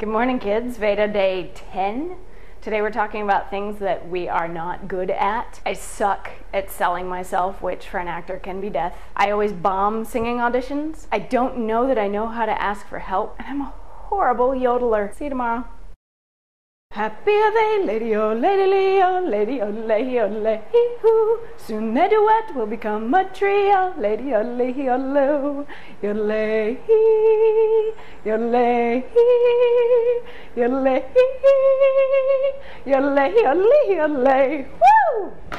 Good morning, kids. VEDA day 10. Today we're talking about things that we are not good at. I suck at selling myself, which for an actor can be death. I always bomb singing auditions. I don't know that I know how to ask for help, and I'm a horrible yodeler. See you tomorrow. Happy are they, lady oh lady oh lady oh lady oh lady hoo. Soon their duet will become a trio. Lady oh lady oh lo. Yodelay, yodelay, yodelay, yodelay, yodelay, yodelay. Woo!